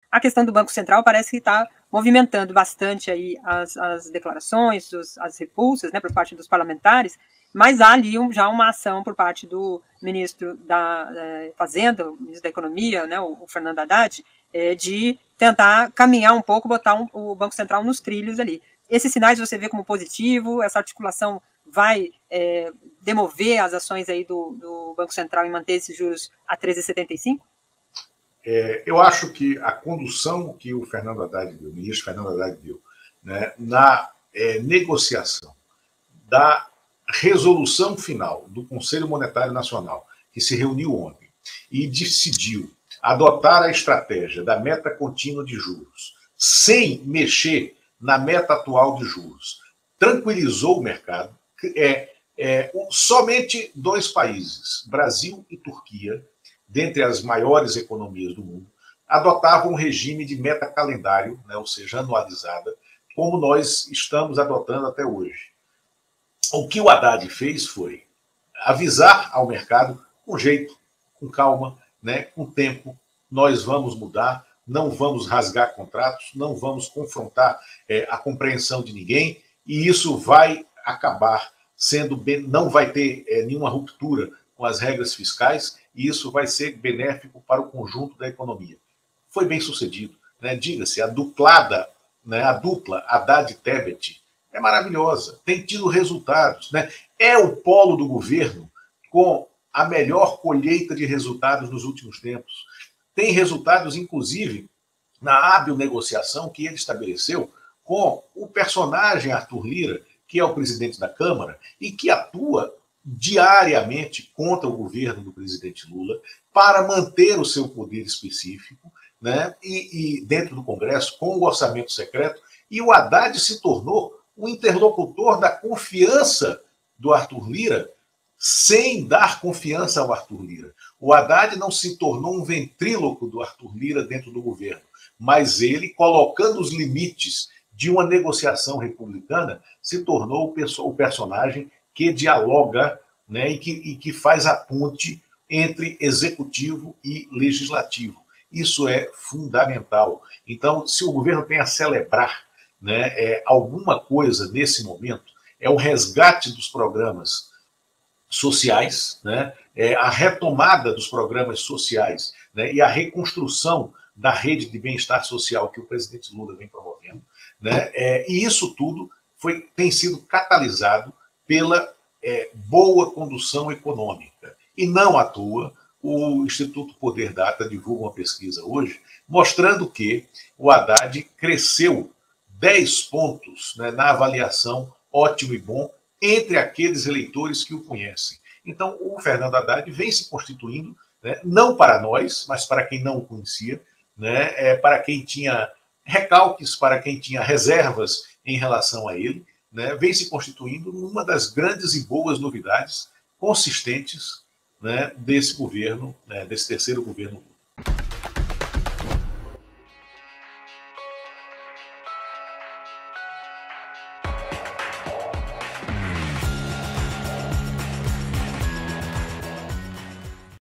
A questão do Banco Central parece que está movimentando bastante aí as declarações, as repulsas, né, por parte dos parlamentares, mas há ali já uma ação por parte do ministro da Fazenda, o ministro da Economia, né, o Fernando Haddad, de tentar caminhar um pouco, botar o Banco Central nos trilhos ali. Esses sinais você vê como positivo? Essa articulação vai demover as ações aí do Banco Central em manter esses juros a 13,75? Eu acho que a condução que o Fernando Haddad deu, o ministro Fernando Haddad deu, né, na negociação da resolução final do Conselho Monetário Nacional, que se reuniu ontem e decidiu adotar a estratégia da meta contínua de juros, sem mexer na meta atual de juros, tranquilizou o mercado. Somente 2 países, Brasil e Turquia, dentre as maiores economias do mundo, adotavam um regime de meta calendário, né, ou seja, anualizada, como nós estamos adotando até hoje. O que o Haddad fez foi avisar ao mercado com jeito, com calma, né, com tempo, nós vamos mudar, não vamos rasgar contratos, não vamos confrontar a compreensão de ninguém, e isso vai acabar sendo, não vai ter nenhuma ruptura com as regras fiscais, e isso vai ser benéfico para o conjunto da economia. Foi bem sucedido, né? Diga-se, a duplada, né, a dupla Haddad-Tebet é maravilhosa, tem tido resultados, né? É o polo do governo com a melhor colheita de resultados nos últimos tempos. Tem resultados, inclusive, na hábil negociação que ele estabeleceu com o personagem Arthur Lira, que é o presidente da Câmara e que atua diariamente contra o governo do presidente Lula para manter o seu poder específico, né? E dentro do Congresso, com o orçamento secreto, e o Haddad se tornou o interlocutor da confiança do Arthur Lira, sem dar confiança ao Arthur Lira. O Haddad não se tornou um ventríloco do Arthur Lira dentro do governo, mas ele, colocando os limites de uma negociação republicana, se tornou o personagem que dialoga, né, e que faz a ponte entre executivo e legislativo. Isso é fundamental. Então, se o governo tem a celebrar, né, alguma coisa nesse momento, é o resgate dos programas sociais, né, a retomada dos programas sociais, né, e a reconstrução da rede de bem-estar social que o presidente Lula vem promovendo, né, e isso tudo tem sido catalisado pela boa condução econômica. E não à toa, o Instituto Poder Data divulga uma pesquisa hoje mostrando que o Haddad cresceu 10 pontos, né, na avaliação ótimo e bom entre aqueles eleitores que o conhecem. Então, o Fernando Haddad vem se constituindo, né, não para nós, mas para quem não o conhecia, né, para quem tinha recalques, para quem tinha reservas em relação a ele, né, vem se constituindo numa das grandes e boas novidades consistentes, né, desse governo, né, desse terceiro governo.